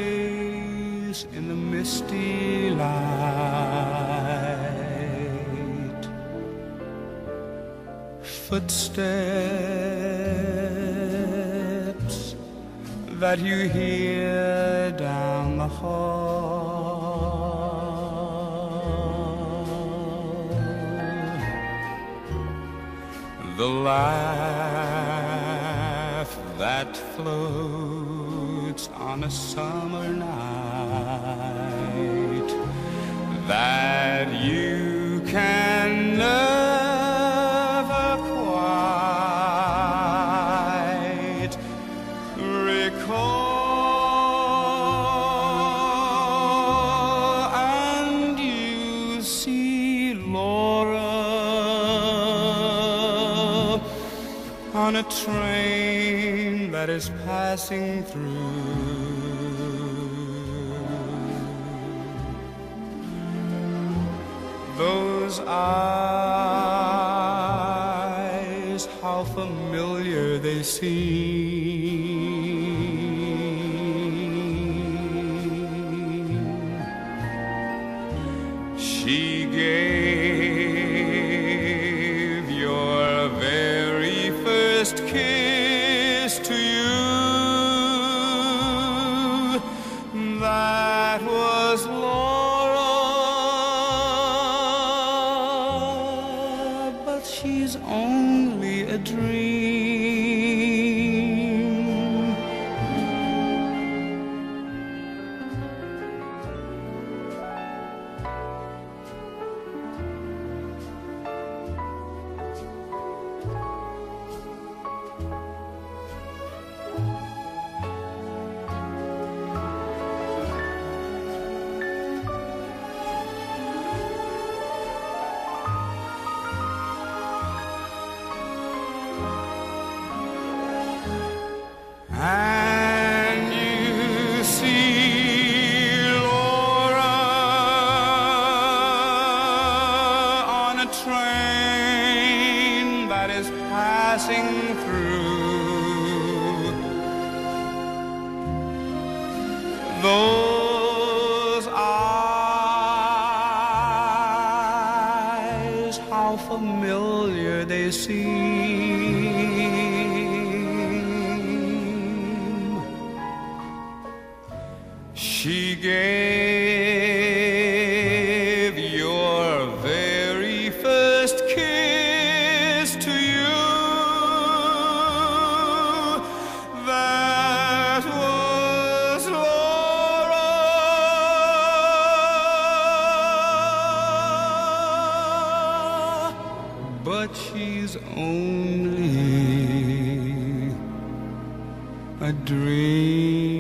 face in the misty light. Footsteps that you hear down the hall. The laugh that floats on a summer night that you can never quite recall. And you see Laura on a train that is passing through. Those eyes, how familiar they seem. She gave your very first kiss to you. That was Laura, but she's only a dream. And you see Laura on a train that is passing through. Those eyes, how familiar they seem. She gave your very first kiss to you. That was Laura, but she's only a dream.